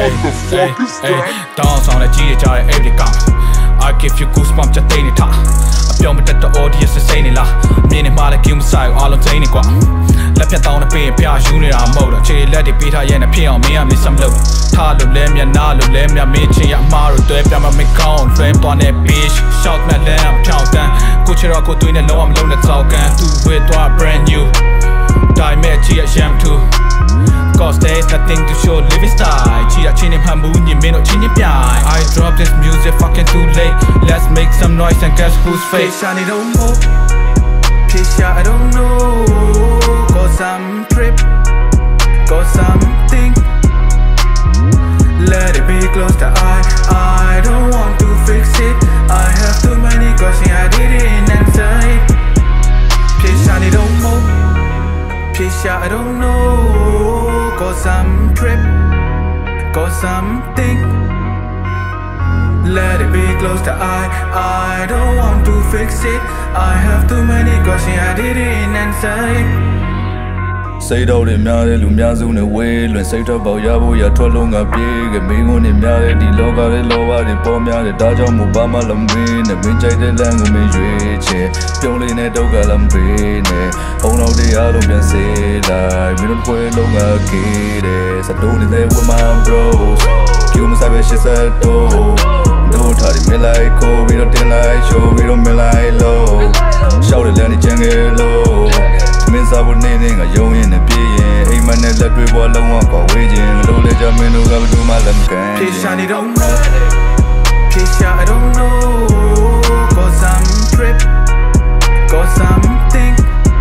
fuck is that? Dance on a G jar every gun. I give you goosebumps just daily talk. I feel me that the audience is saying la. Meaning my like you side all on tiny qua. Left your down a bit, pia unit on motor. Chili let it beat her in a pin on me, I miss some low. Talo lem ya nalo lem ya mitching ya maru to it, I'm a micon, flame on that bitch. Shout my lamb, count down. Coach rock to in a low, I'm low the talk and two with brand new. Die me chia jam too. Cause there's nothing to show living style. Chia chin him hambu, you may not chin him behind. I drop this music fucking too late. Let's make some noise and guess who's fake. Kisha I don't know. Kisha I don't know. Cause I'm trip. Cause I'm think. Let it be close to I don't want to fix it. I have too many questions, I didn't answer it. Kisha I don't know. Kisha I don't know. Cause I'm trip. Cause I'm think. Let it be close to I don't want to fix it. I have too many questions, I didn't answer it. Say out the Myal Kyaw Swar way, when say about Yabo ya Twalonga big, and me on the Myal the loga the lower the pomia the Daja Mubama Lambin, the Winjay the language rich, purely in a doga lambine, own out the Alumbian say like, we don't play longer kids, I don't there with my bros, kill me savage at door, don't tell me like oh, we don't tell like show, we don't me like low, shout it Lenny Jangelo. Means I would needing a young in a being. Hey man, let me walk along for waging. Don't let your men who have to my lamp. Kisha I don't know. Kisha I don't know. Cause I'm trip. Cause I'm think.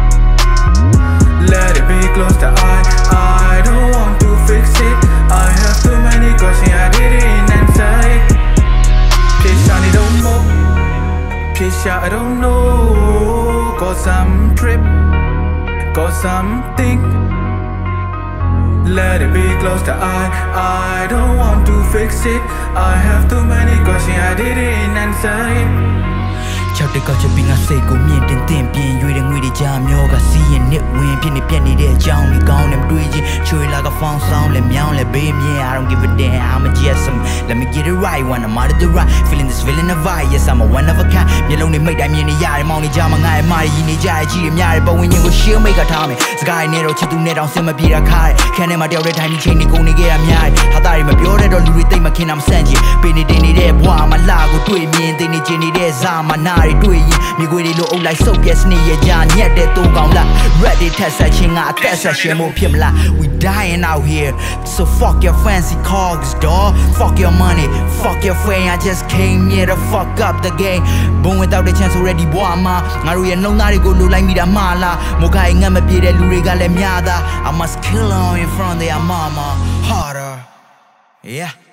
Let it be close to I don't want to fix it. I have too many questions, I didn't answer it. Kisha I don't know. Kisha I don't know. Cause I'm trip. Cause I'm think. Let it be close to I don't want to fix it. I have too many questions, I didn't answer it. Chào tới câu cho bình a say go miền tiền tiền biển vui đừng nguy đi jam yoga see and nip win pian đi để down đi gone em đuôi gì chui là cái phong sound làm nhau là baby yeah I don't give a damn I'm a GSM let me get it right when I'm out of the right feeling this feeling of vibe yes I'm a one of a kind nhớ lâu này mấy đại miền này dài mong đi jam mà ngày mai gì này dài chỉ em nhảy bao nhiêu người share mấy cái thằng này sky này rồi chỉ tu này đang xem mà bị ra khai khen em mà đeo đây thay đi chain đi cùng này em nhảy hà ta đi mà biểu đây rồi lùi tay mà khi nằm sen gì bên này đi để boa mà la của tuổi miền tây này trên đi để ra mà na đuôi mi quỳ đi lộ lại sâu yes ni ye ja nhẹ để tu gong la ready test sa ching a test sa share mo phim la we dying out here so fuck your fancy cars dog fuck your money fuck your friend I just came here to fuck up the game born without the chance already boy ma ngài rồi nông na đi go lộ lại mi đã ma la một cái ngâm mà bia để lùi ga lem nhada I must kill her in front of their mama harder yeah